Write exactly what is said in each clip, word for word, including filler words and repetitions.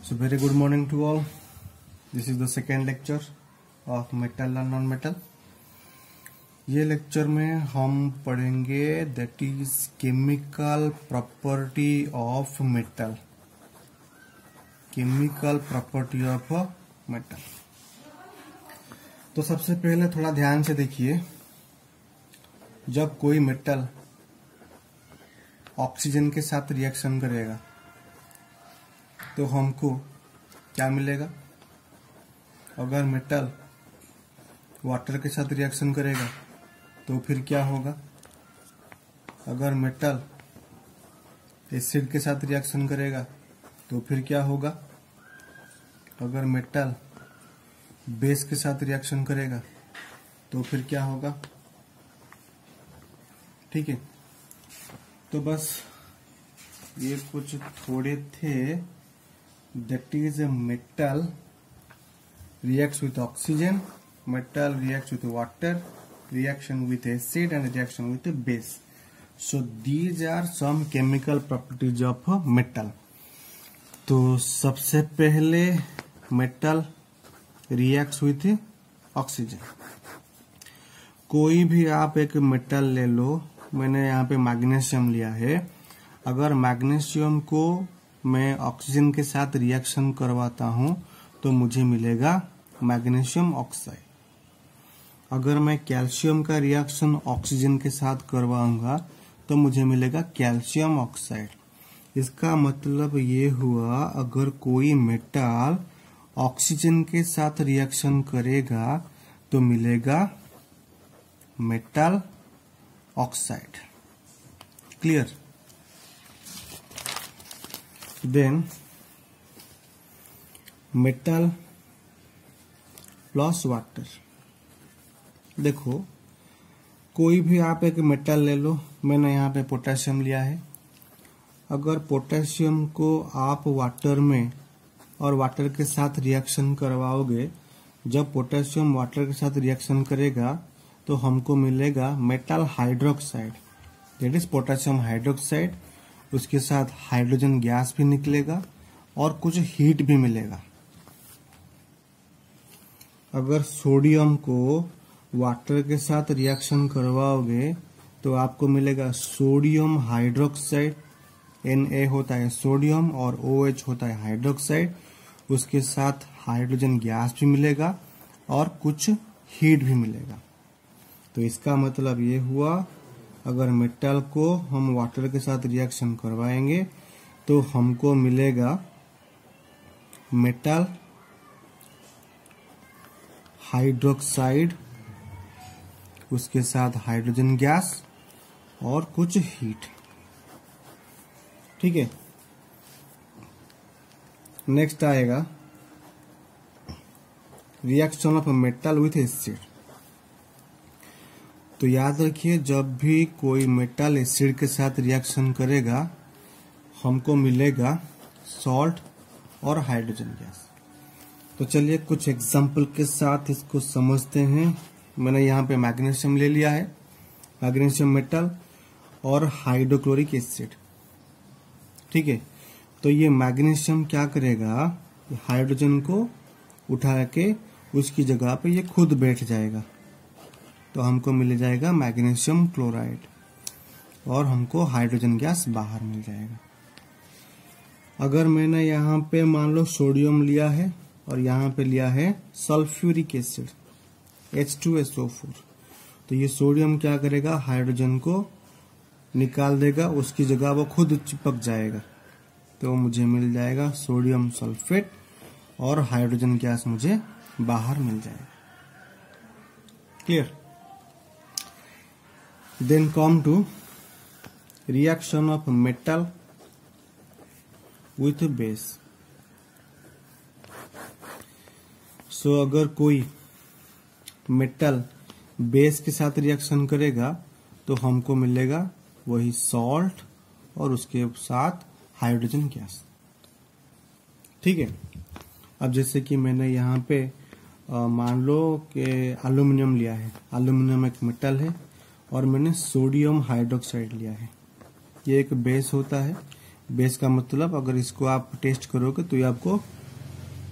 So very good morning to all. This is the second lecture of metal and non-metal. ये lecture में हम पढ़ेंगे that is chemical property of metal. Chemical property of metal. तो सबसे पहले थोड़ा ध्यान से देखिए, जब कोई मेटल ऑक्सीजन के साथ रिएक्शन करेगा तो हमको क्या मिलेगा. अगर मेटल वाटर के साथ रिएक्शन करेगा तो फिर क्या होगा. अगर मेटल एसिड के साथ रिएक्शन करेगा तो फिर क्या होगा. अगर मेटल बेस के साथ रिएक्शन करेगा तो फिर क्या होगा. ठीक है, तो बस ये कुछ थोड़े थे. That is metal reacts with oxygen, metal reacts with water, reaction with acid and reaction with base. So these are some chemical properties of metal. तो सबसे पहले metal reacts with oxygen. कोई भी आप एक मेटल ले लो, मैंने यहाँ पे मैग्नीशियम लिया है. अगर मैग्नीशियम को मैं ऑक्सीजन के साथ रिएक्शन करवाता हूं तो मुझे मिलेगा मैग्नीशियम ऑक्साइड. अगर मैं कैल्शियम का रिएक्शन ऑक्सीजन के साथ करवाऊंगा तो मुझे मिलेगा कैल्शियम ऑक्साइड. इसका मतलब ये हुआ, अगर कोई मेटल ऑक्सीजन के साथ रिएक्शन करेगा तो मिलेगा metal oxide. Clear. Then metal plus water. देखो, कोई भी आप एक मेटल ले लो, मैंने यहाँ पे पोटेशियम लिया है. अगर पोटेशियम को आप वाटर में और वाटर के साथ रिएक्शन करवाओगे, जब पोटेशियम वाटर के साथ रिएक्शन करेगा तो हमको मिलेगा metal hydroxide. That is potassium hydroxide. उसके साथ हाइड्रोजन गैस भी निकलेगा और कुछ हीट भी मिलेगा. अगर सोडियम को वाटर के साथ रिएक्शन करवाओगे तो आपको मिलेगा सोडियम हाइड्रोक्साइड. एन ए होता है सोडियम और ओ एच होता है हाइड्रोक्साइड. उसके साथ हाइड्रोजन गैस भी मिलेगा और कुछ हीट भी मिलेगा. तो इसका मतलब ये हुआ, अगर मेटल को हम वाटर के साथ रिएक्शन करवाएंगे तो हमको मिलेगा मेटल हाइड्रोक्साइड, उसके साथ हाइड्रोजन गैस और कुछ हीट. ठीक है. नेक्स्ट आएगा reaction of metal with acid. तो याद रखिए, जब भी कोई मेटल एसिड के साथ रिएक्शन करेगा हमको मिलेगा सॉल्ट और हाइड्रोजन गैस. तो चलिए कुछ एग्जांपल के साथ इसको समझते हैं. मैंने यहाँ पे मैग्नीशियम ले लिया है, मैग्नीशियम मेटल और हाइड्रोक्लोरिक एसिड. ठीक है. तो ये मैग्नीशियम क्या करेगा, हाइड्रोजन को उठा के उसकी जगह पे ये खुद बैठ जाएगा. तो हमको मिल जाएगा मैग्नीशियम क्लोराइड और हमको हाइड्रोजन गैस बाहर मिल जाएगा. अगर मैंने यहाँ पे मान लो सोडियम लिया है और यहाँ पे लिया है sulphuric acid H two S O four. तो ये सोडियम क्या करेगा, हाइड्रोजन को निकाल देगा, उसकी जगह वो खुद चिपक जाएगा. तो मुझे मिल जाएगा सोडियम सल्फेट और हाइड्रोजन गैस मुझे बाहर मिल जाएगा. Clear. Then come to reaction of metal with base. So अगर कोई मेटल बेस के साथ रिएक्शन करेगा तो हमको मिलेगा वही सॉल्ट और उसके साथ हाइड्रोजन गैस. ठीक है. अब जैसे कि मैंने यहाँ पे मान लो कि एल्यूमिनियम लिया है. एल्यूमिनियम एक मेटल है और मैंने सोडियम हाइड्रोक्साइड लिया है. ये एक बेस होता है. बेस का मतलब अगर इसको आप टेस्ट करोगे तो ये आपको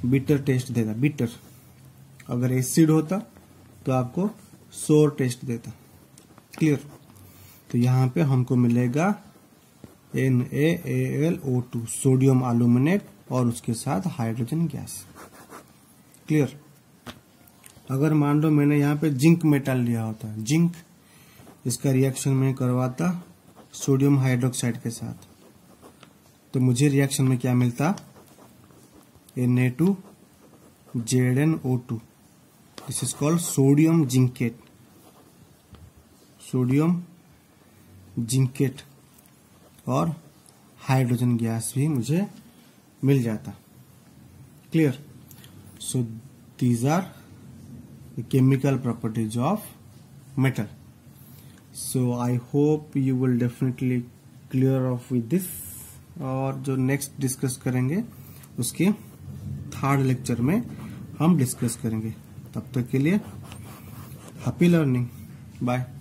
बिटर टेस्ट देता, बिटर। अगर एसिड होता तो आपको सोर टेस्ट देता। क्लियर? तो यहाँ पे हमको मिलेगा N A L O two, sodium aluminate और उसके साथ हाइड्रोजन गैस। क्लियर? अगर मान लो मैंने यहाँ पे जिंक मेटल लिया होता, जिंक, इसका रिएक्शन में करवाता सोडियम हाइड्रोक्साइड के साथ, तो मुझे रिएक्शन में क्या मिलता? N A two Z N O two. This is called sodium zincate, sodium zincate, और हाइड्रोजन गैस भी मुझे मिल जाता। Clear? So these are the chemical properties of metal. So I hope you will definitely clear off with this. और जो next discuss करेंगे उसके third lecture में हम डिस्कस करेंगे. तब तक के लिए हैप्पी लर्निंग. बाय.